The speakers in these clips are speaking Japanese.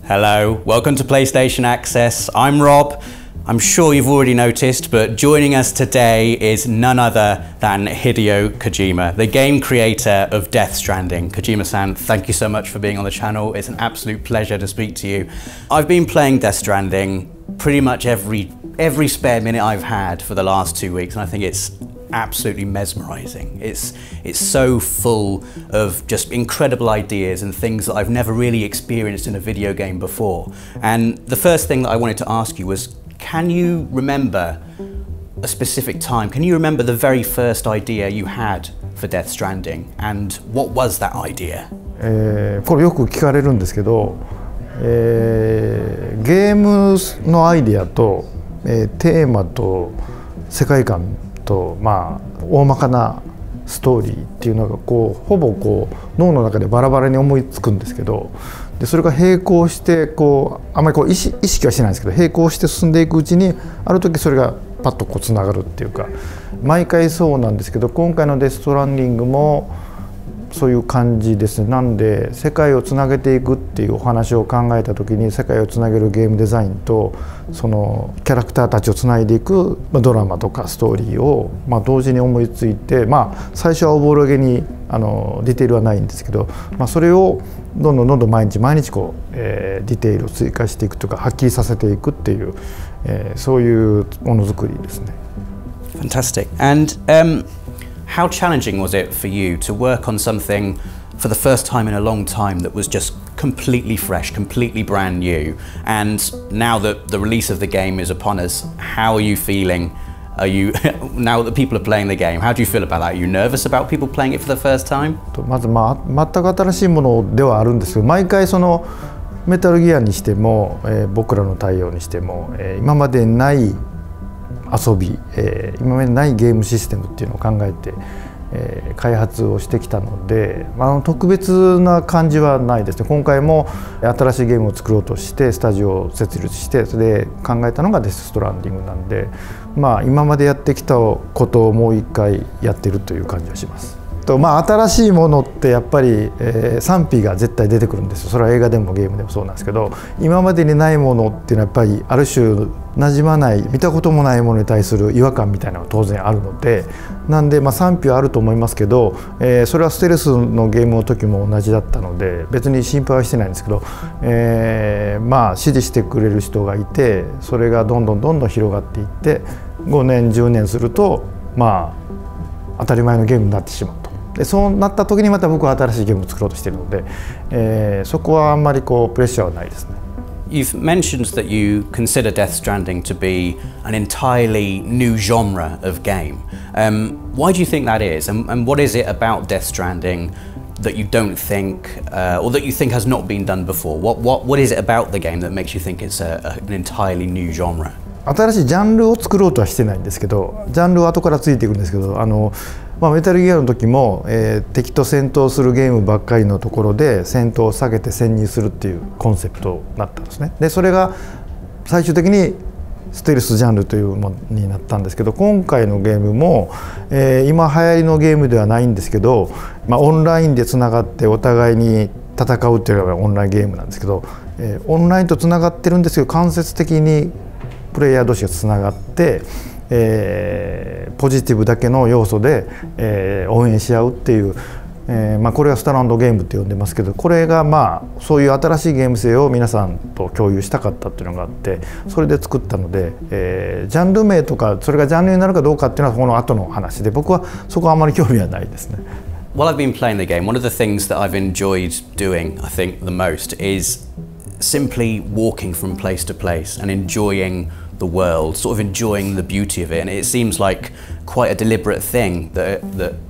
Hello, welcome to PlayStation Access. I'm Rob. I'm sure you've already noticed, but joining us today is none other than Hideo Kojima, the game creator of Death Stranding. Kojima-san, thank you so much for being on the channel. It's an absolute pleasure to speak to you. I've been playing Death Stranding pretty much every spare minute I've had for the last 2 weeks, and I think it's absolutely mesmerizing. It's so full of just incredible ideas and things that I've never really experienced in a video game before. And the first thing that I wanted to ask you was, can you remember a specific time? Can you remember the very first idea you had for Death Stranding? And what was that idea? これよく聞かれるんですけど、ゲームのアイデアと、テーマと世界観と、大まかなストーリーっていうのがほぼ脳の中でバラバラに思いつくんですけど、でそれが並行してあまり意識はしてないんですけど、並行して進んでいくうちにある時それがパッとつながるっていうか、毎回そうなんですけど、今回のデストランディングもそういう感じですね。なんで世界をつなげていくっていうお話を考えた時に、世界をつなげるゲームデザインとそのキャラクターたちをつないでいくドラマとかストーリーを同時に思いついて、最初はおぼろげにディテールはないんですけど、それをどんどん毎日ディテールを追加していくとかはっきりさせていくっていう、そういうものづくりですね。 Fantastic. And how challenging was it for you to work on something for the first time in a long time that was just completely fresh, completely brand new? And now that the release of the game is upon us, how are you feeling? Are you now that people are playing the game? How do you feel about that? Are you nervous about people playing it for the first time? まず全く新しいものではあるんですけど、毎回そのメタルギアにしても、僕らの太陽にしても、今までない遊び、今までないゲームシステムっていうのを考えて、開発をしてきたので、特別な感じはないですね。今回も新しいゲームを作ろうとしてスタジオを設立して、それで考えたのがデス・ストランディングなんで、今までやってきたことをもう一回やってるという感じがします。新しいものってやっぱり、賛否が絶対出てくるんですよ。それは映画でもゲームでもそうなんですけど、今までにないものっていうのはやっぱりある種馴染まない、見たこともないものに対する違和感みたいなのが当然あるので、なんで賛否はあると思いますけど、それはステルスのゲームの時も同じだったので別に心配はしてないんですけど、支持してくれる人がいて、それがどんどん広がっていって、5年10年すると当たり前のゲームになってしまうと。でそうなった時にまた僕は新しいゲームを作ろうとしているので、そこはあんまりプレッシャーはないですね。 You've mentioned that you consider Death Stranding to be an entirely new genre of game. Why do you think that is? And what is it about Death Stranding that you don't think, or that you think has not been done before? What is it about the game that makes you think it's an entirely new genre? 新しいジャンルを作ろうとはしてないんですけど、ジャンルは後からついていくんですけど、メタルギアの時も、敵と戦闘するゲームばっかりのところで戦闘を避けて潜入するっていうコンセプトになったんですね。でそれが最終的にステルスジャンルというものになったんですけど、今回のゲームも、今流行りのゲームではないんですけど、オンラインでつながってお互いに戦うっていうのがオンラインゲームなんですけど、オンラインとつながってるんですけど、間接的にプレイヤー同士がつながって、ポジティブだけの要素で、応援し合うっていう、これはスタランドゲームって呼んでますけど、これがそういう新しいゲーム性を皆さんと共有したかったっていうのがあって、それで作ったので、ジャンル名とかそれがジャンルになるかどうかっていうのはこの後の話で、僕はそこはあまり興味はないですね。 While I've been playing the game, one of the things that I've enjoyed doing, I think, the most is simply walking from place to place and enjoying the world, sort of enjoying the beauty of it. And it seems like quite a deliberate thing that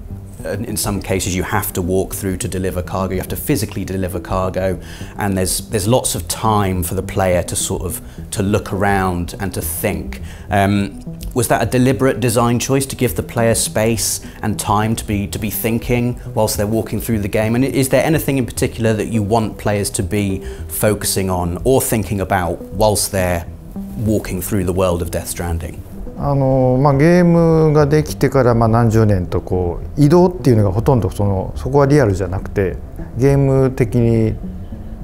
in some cases you have to walk through to deliver cargo, you have to physically deliver cargo, and there's lots of time for the player to sort of to look around and to think. Was that a deliberate design choice to give the player space and time to be thinking whilst they're walking through the game? And is there anything in particular that you want players to be focusing on or thinking about whilst they're walking through the world of Death Stranding? ゲームができてから何十年と移動っていうのがほとんどそこはリアルじゃなくてゲーム的に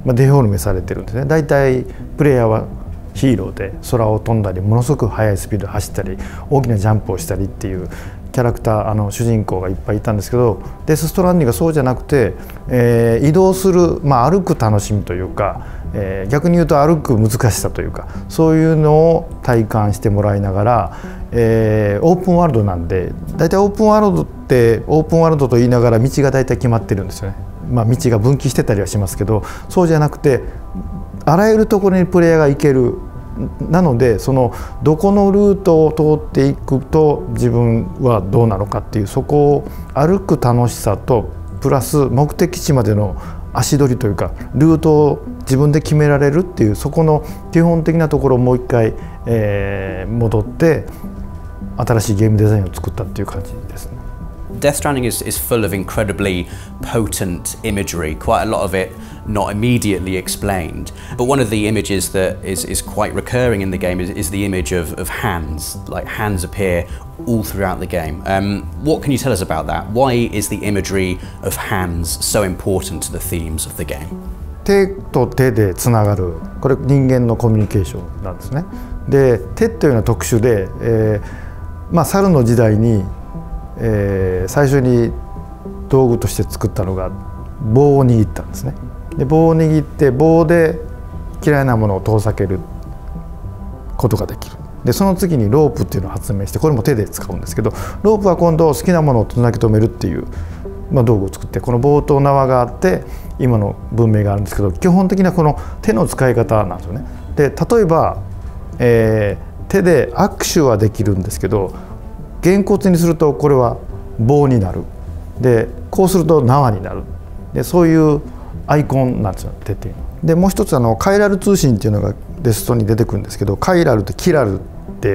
デフォルメされてるんですね。だいたいプレイヤーはヒーローで空を飛んだりものすごく速いスピードで走ったり大きなジャンプをしたりっていうキャラクター主人公がいっぱいいたんですけど、デス・ストランディングがそうじゃなくて、移動する、歩く楽しみというか、逆に言うと歩く難しさというかそういうのを体感してもらいながら、オープンワールドなんでだいたいオープンワールドってオープンワールドと言いながら道がだいたい決まってるんですよね。道が分岐してたりはしますけどそうじゃなくてあらゆるところにプレイヤーが行ける。なのでどこのルートを通っていくと自分はどうなのかっていうそこを歩く楽しさとプラス目的地までの足取りというかルートを自分で決められるっていうそこの基本的なところをもう一回、戻って新しいゲームデザインを作ったっていう感じですね。 Death Stranding is full of incredibly potent imagery, quite a lot of it not immediately explained. But one of the images that is quite recurring in the game is the image of hands, like hands appear all throughout the game. What can you tell us about that? Why is the imagery of hands so important to the themes of the game? 手と手でつながる、これ人間のコミュニケーションなんですね。で、手というのは特殊で、猿の時代に最初に道具として作ったのが棒を握ったんですね。で棒を握って棒で嫌いなものを遠ざけることができる。でその次にロープっていうのを発明してこれも手で使うんですけどロープは今度好きなものをつなぎ止めるっていう、道具を作ってこの棒と縄があって今の文明があるんですけど基本的なこの手の使い方なんですよね。で例えば、手で握手はできるんですけどげんこつにするとこれは棒になる。でこうすると縄になる。でそういうアイコンなんですよ手っていうの。でもう一つカイラル通信っていうのがデストに出てくるんですけどカイラルとキラルって、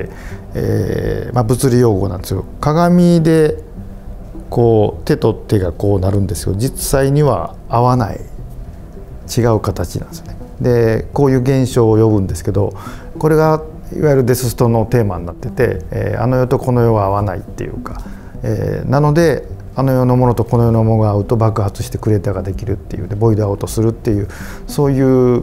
物理用語なんですよ。鏡でこう手と手がこうなるんですけど実際には合わない違う形なんですよね。でこういう現象を呼ぶんですけどこれがいわゆるデスストのテーマになってて、あの世とこの世は合わないっていうか、なのであの世のものとこの世のものが合うと爆発してクレーターができるっていうでボイドアウトするっていうそういう、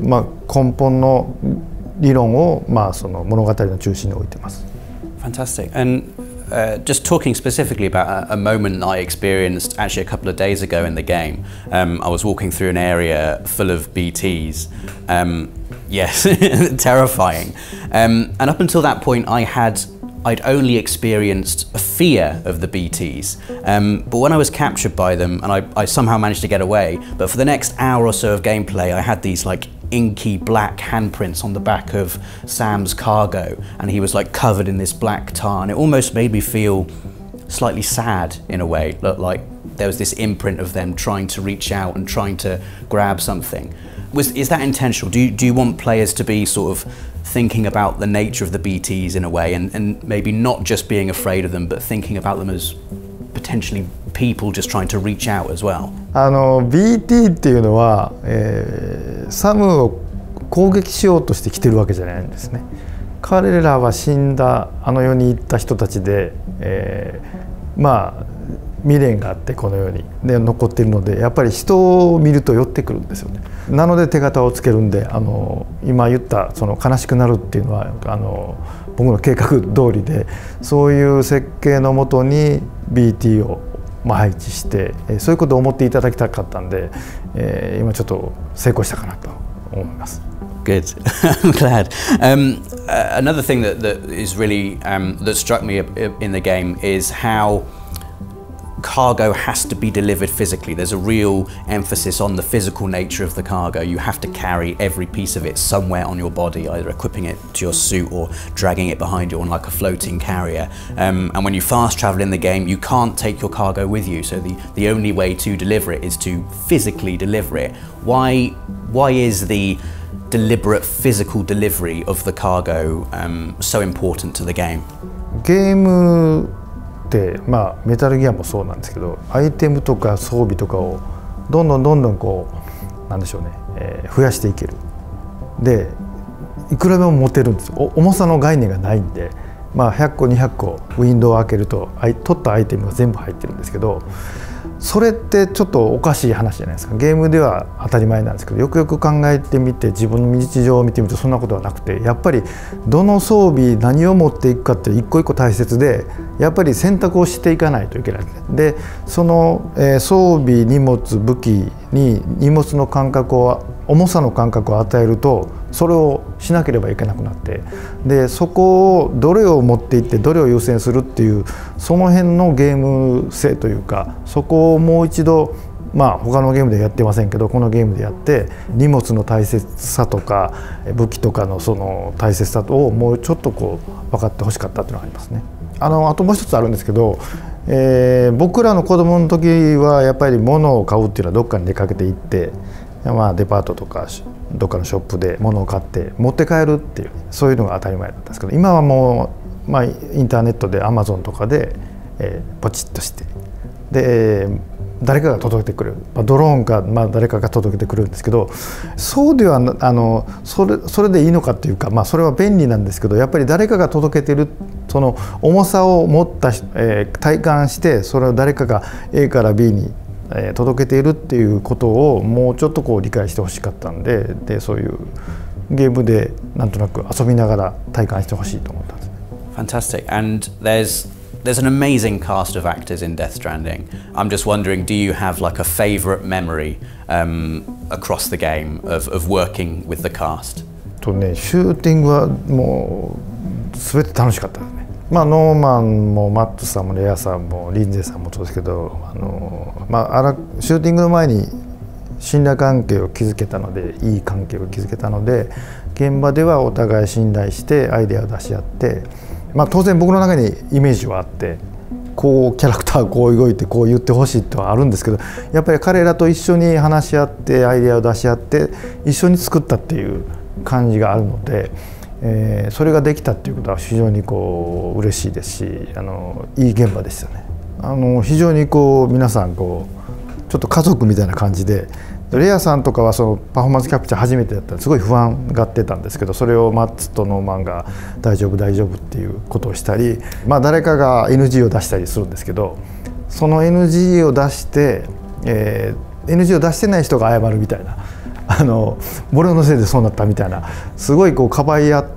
根本の理論を、その物語の中心に置いてます。 Fantastic. And just talking specifically about a moment I experienced actually a couple of days ago in the game. I was walking through an area full of BTs. Yes, terrifying. And up until that point I'd only experienced a fear of the BTs, but when I was captured by them and I somehow managed to get away, but for the next hour or so of gameplay I had these like inky black handprints on the back of Sam's cargo and he was like covered in this black tar and it almost made me feel slightly sad in a way, like there was this imprint of them trying to reach out and trying to grab something. Is that intentional? Do you want players to be sort of thinking about the nature of the BTs in a way and maybe not just being afraid of them but thinking about them as potentially people just trying to reach out as well? BT っていうのは、サムを攻撃しようとして来てるわけじゃないんですね。彼らは死んだあの世に行った人たちで、未練があってこの世にで残っているのでやっぱり人を見ると寄ってくるんですよね。なので手形をつけるんで今言ったその悲しくなるっていうのは僕の計画通りでそういう設計のもとに BT を配置してそういうことを思っていただきたかったんで、今ちょっと成功したかなと思います。 Good. I'm glad. Another thing that is really that struck me in the game is how cargo has to be delivered physically. There's a real emphasis on the physical nature of the cargo. You have to carry every piece of it somewhere on your body, either equipping it to your suit or dragging it behind you on like a floating carrier. And when you fast travel in the game, you can't take your cargo with you. So the only way to deliver it is to physically deliver it. Why is the deliberate physical delivery of the cargo so important to the game? ゲームでメタルギアもそうなんですけどアイテムとか装備とかをどんどんこうなんでしょうね、増やしていける。でいくらでも持てるんですよ。重さの概念がないんで、100個200個ウィンドウを開けると取ったアイテムが全部入ってるんですけどそれってちょっとおかしい話じゃないですか。ゲームでは当たり前なんですけど、よくよく考えてみて自分の日常を見てみるとそんなことはなくて、やっぱりどの装備何を持っていくかって一個一個大切で、やっぱり選択をしていかないといけない。でその、装備荷物武器に荷物の感覚を重さの感覚を与えるとそれをしなければいけなくなって、でそこをどれを持っていってどれを優先するっていうその辺のゲーム性というか、そこをもう一度他のゲームでやってませんけどこのゲームでやって荷物の大切さとか武器とかのその大切さをもうちょっとこう分かってほしかったっていうのがありますね。あともう一つあるんですけど、僕らの子供の時はやっぱり物を買うっていうのはどっかに出かけて行ってデパートとかどっかのショップで物を買って持って帰るっていうそういうのが当たり前だったんですけど、今はもう、インターネットで Amazon とかで、ポチッとしてで、誰かが届けてくれる、ドローンか、誰かが届けてくれるんですけど、そうではそれでいいのかっていうか、それは便利なんですけど、やっぱり誰かが届けてるその重さを持った、体感してそれを誰かが A から B に届けているっていうことをもうちょっとこう理解してほしかったんで、そういうゲームでなんとなく遊びながら体感してほしいと思ったんですね。 Fantastic. And there's an amazing cast of actors in Death Stranding. I'm just wondering, do you have like a favorite memory across the game of working with the cast? シューティングはもう全て楽しかったですね。ノーマンもマットさんもレアさんもリンゼーさんもそうですけど、シューティングの前に信頼関係を築けたので、いい関係を築けたので、現場ではお互い信頼してアイデアを出し合って、当然僕の中にイメージはあって、こうキャラクターこう動いてこう言ってほしいってはあるんですけど、やっぱり彼らと一緒に話し合ってアイデアを出し合って一緒に作ったっていう感じがあるので、それができたっていうことは非常にこう嬉しいですし、いい現場でしたね。非常にこう皆さんこうちょっと家族みたいな感じで、レアさんとかはそのパフォーマンスキャプチャー初めてだったらすごい不安がってたんですけど、それをマッツとノーマンが大丈夫大丈夫っていうことをしたり、誰かが NG を出したりするんですけど、その NG を出して、NG を出してない人が謝るみたいな、俺のせいでそうなったみたいな、すごいこうかばい合って、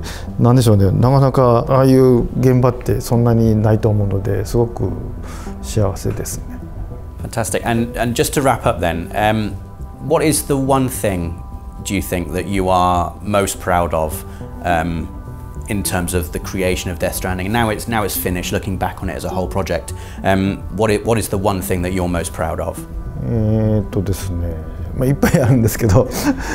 なんでしょうね、なかなかああいう現場ってそんなにないと思うので、すごく幸せですね。 Fantastic. And just to wrap up then, what is the one thing do you think that you are most proud of in terms of the creation of Death Stranding? Now it's finished, looking back on it as a whole project. What is the one thing that you're most proud of? ですね、いっぱいあるんですけど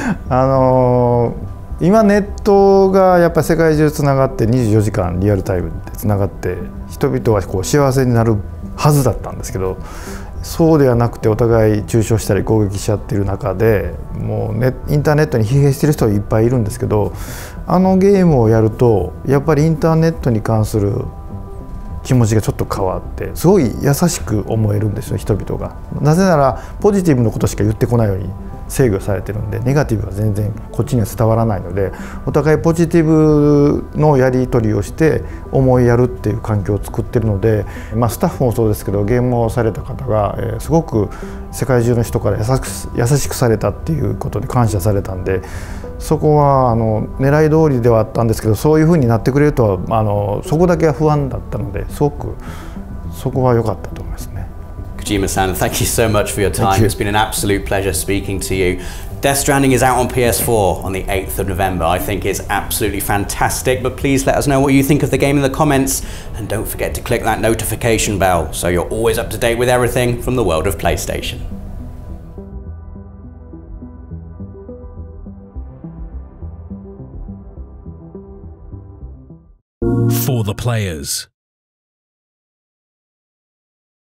今ネットがやっぱり世界中つながって24時間リアルタイムでつながって人々はこう幸せになるはずだったんですけど、そうではなくてお互い中傷したり攻撃し合っている中で、もうインターネットに疲弊している人いっぱいいるんですけど、あのゲームをやるとやっぱりインターネットに関する気持ちがちょっと変わって、すごい優しく思えるんですよ、人々が。なぜならポジティブなことしか言ってこないように制御されてるんで、ネガティブは全然こっちには伝わらないので、お互いポジティブのやり取りをして思いやるっていう環境を作ってるので、スタッフもそうですけどゲームをされた方がすごく世界中の人から優しくされたっていうことで感謝されたんで、そこは狙い通りではあったんですけど、そういうふうになってくれるとはそこだけは不安だったので、すごくそこは良かったと思いますね。 Kojima-san, thank you so much for your time. It's been an absolute pleasure speaking to you. Death Stranding is out on PS4 on the 8th of November. I think it's absolutely fantastic, but please let us know what you think of the game in the comments, and don't forget to click that notification bell so you're always up to date with everything from the world of PlayStation. For the players.